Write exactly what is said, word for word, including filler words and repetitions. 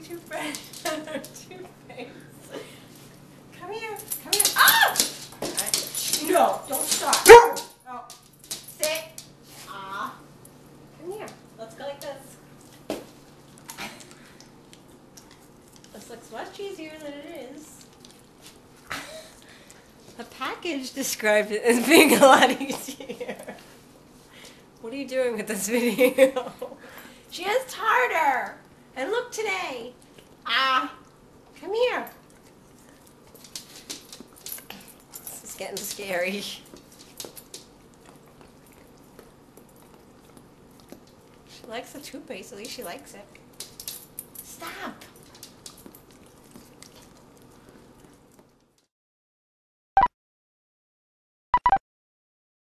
toothbrush on her toothpaste. Come here. Come here. Ah! Right. No, don't stop. Oh. Sit. Ah. Come here. Let's go like this. This looks much easier than it is. The package described it as being a lot easier. What are you doing with this video? She has tartar. And look today. Ah. Come here. This is getting scary. She likes the toothpaste. At least she likes it. Stop.